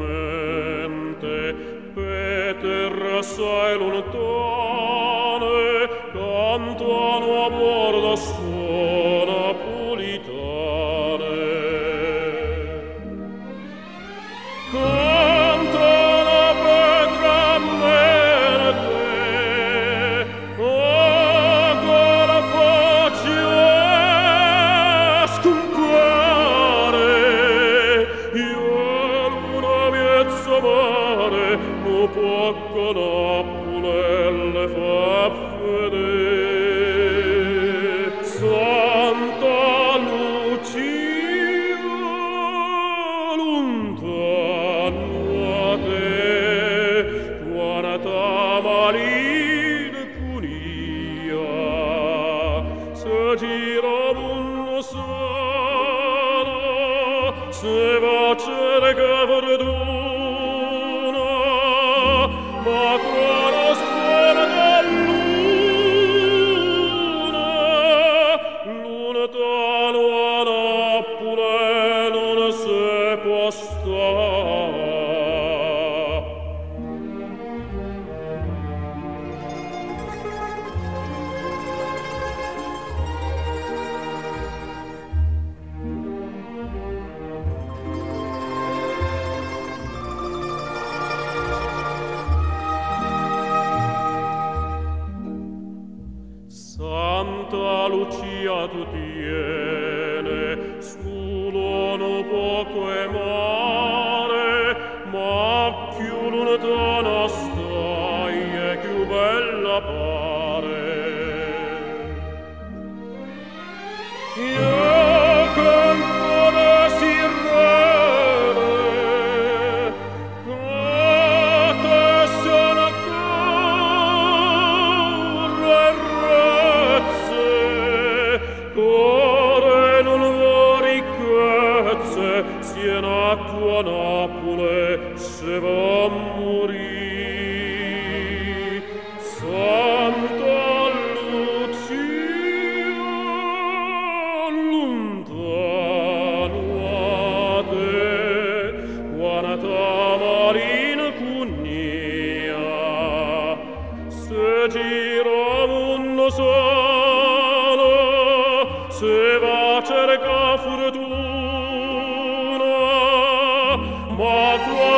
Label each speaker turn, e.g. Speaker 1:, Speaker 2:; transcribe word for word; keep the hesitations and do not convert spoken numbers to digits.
Speaker 1: mente, pe terra assai lontane, cantano a bordo suona pulitane. Cantano petramente, oh, con la faccia scompare, io l'una miezza mare, un poco Napolelle fa vedere. Santa Lucia, lontano a te, quanta marina cunia, se gira mondo sana, se va a cercare verduna, ma quando scuola da luna, lontano a Napoli non si può stare. Santa Lucia tu tiene sull'uno poco e mare, ma più lontana stai e più bella pare. Io canto le sirene, che te sono ancora razze, core non vuoi ricchezze, sia nato a Napoli se va a morire. Santa Lucia, lontano a te, quanta marina cunia, se gira mondo sana, se va a cercare fortuna, ma